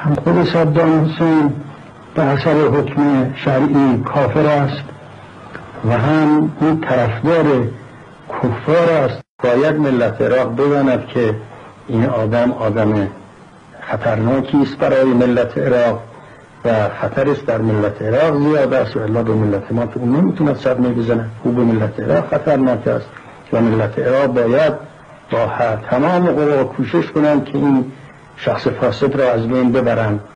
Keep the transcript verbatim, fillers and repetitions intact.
هم خود صدام حسین به حسب حکم شرعی کافر است و هم این طرفدار کفار است. باید ملت عراق بداند که این آدم آدم خطرناکی است برای ملت عراق و خطر است در ملت عراق زیاد است و الا به ملت ما که اون نمیتوند صدمه بزنه. او به ملت عراق خطرناک است و ملت عراق باید با تمام قوا کوشش کنند که این شخص فاسد را از بین ببرند.